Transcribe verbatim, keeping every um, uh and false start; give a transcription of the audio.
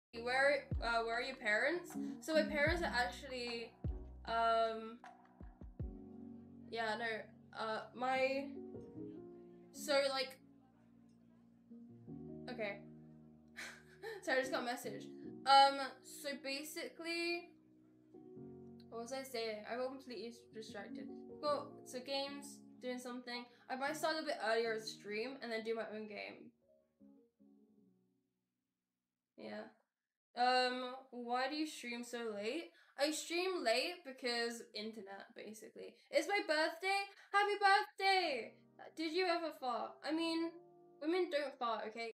where uh, where are your parents? So my parents are actually, um, yeah, no, uh, my, so like, okay, so I just got a message. Um, so basically, what was I saying? I got completely distracted. Got so games, doing something. I might start a bit earlier at stream and then do my own game. Yeah. Um, why do you stream so late? I stream late because internet, basically. It's my birthday. Happy birthday! Did you ever fart? I mean, women don't fart, okay?